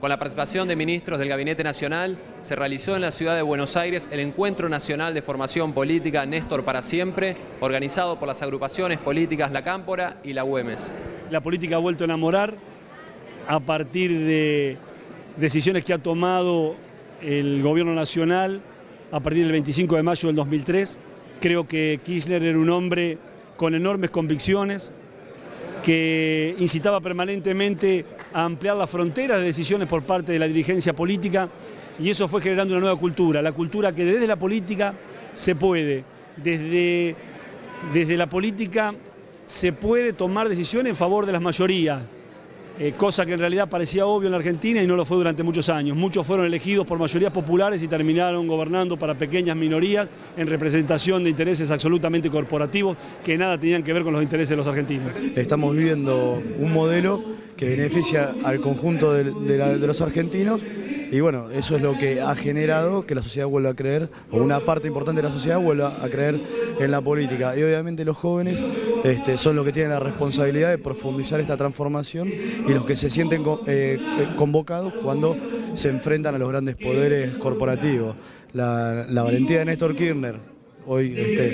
Con la participación de ministros del Gabinete Nacional, se realizó en la ciudad de Buenos Aires el Encuentro Nacional de Formación Política Néstor para Siempre, organizado por las agrupaciones políticas La Cámpora y la Güemes. La política ha vuelto a enamorar a partir de decisiones que ha tomado el gobierno nacional a partir del 25 de mayo del 2003. Creo que Kirchner era un hombre con enormes convicciones, que incitaba permanentemente a ampliar las fronteras de decisiones por parte de la dirigencia política, y eso fue generando una nueva cultura, la cultura que desde la política se puede, desde la política se puede tomar decisiones en favor de las mayorías, cosa que en realidad parecía obvio en la Argentina y no lo fue durante muchos años. Muchos fueron elegidos por mayorías populares y terminaron gobernando para pequeñas minorías en representación de intereses absolutamente corporativos que nada tenían que ver con los intereses de los argentinos. Estamos viviendo un modelo que beneficia al conjunto de los argentinos, y bueno, eso es lo que ha generado que la sociedad vuelva a creer, o una parte importante de la sociedad vuelva a creer en la política. Y obviamente los jóvenes son los que tienen la responsabilidad de profundizar esta transformación y los que se sienten convocados cuando se enfrentan a los grandes poderes corporativos. La valentía de Néstor Kirchner, hoy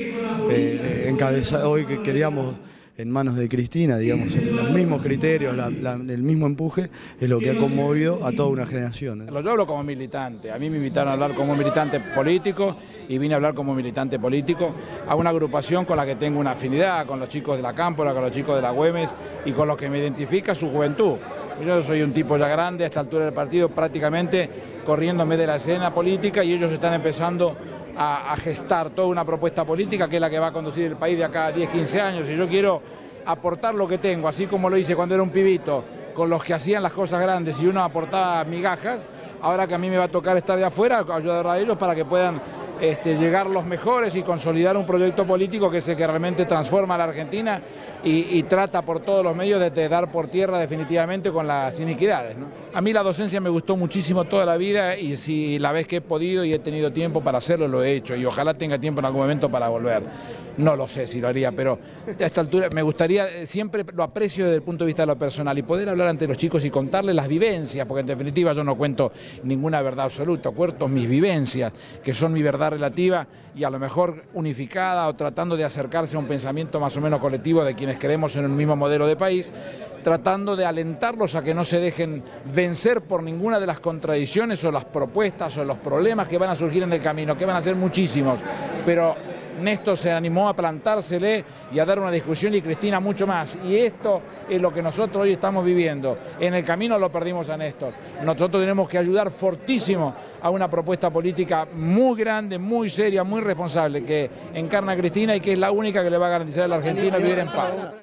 digamos, en manos de Cristina, digamos, los mismos criterios, el mismo empuje, es lo que ha conmovido a toda una generación. Yo hablo como militante, a mí me invitaron a hablar como militante político y vine a hablar como militante político a una agrupación con la que tengo una afinidad, con los chicos de La Cámpora, con los chicos de la Güemes y con los que me identifica su juventud. Yo soy un tipo ya grande a esta altura del partido, prácticamente corriéndome de la escena política, y ellos están empezando a gestar toda una propuesta política que es la que va a conducir el país de acá a 10, 15 años, y yo quiero aportar lo que tengo, así como lo hice cuando era un pibito, con los que hacían las cosas grandes y uno aportaba migajas. Ahora que a mí me va a tocar estar de afuera, ayudar a ellos para que puedan llegar los mejores y consolidar un proyecto político que es el que realmente transforma a la Argentina y trata por todos los medios de dar por tierra definitivamente con las iniquidades, ¿no? A mí la docencia me gustó muchísimo toda la vida, y si la vez que he podido y he tenido tiempo para hacerlo, lo he hecho, y ojalá tenga tiempo en algún momento para volver. No lo sé si lo haría, pero a esta altura me gustaría, siempre lo aprecio desde el punto de vista de lo personal, y poder hablar ante los chicos y contarles las vivencias, porque en definitiva yo no cuento ninguna verdad absoluta, cuento mis vivencias, que son mi verdad relativa y a lo mejor unificada, o tratando de acercarse a un pensamiento más o menos colectivo de quienes creemos en un mismo modelo de país, tratando de alentarlos a que no se dejen vencer por ninguna de las contradicciones o las propuestas o los problemas que van a surgir en el camino, que van a ser muchísimos, pero Néstor se animó a plantársele y a dar una discusión, y Cristina mucho más, y esto es lo que nosotros hoy estamos viviendo. En el camino lo perdimos a Néstor. Nosotros tenemos que ayudar fortísimo a una propuesta política muy grande, muy seria, muy responsable, que encarna Cristina y que es la única que le va a garantizar a la Argentina vivir en paz.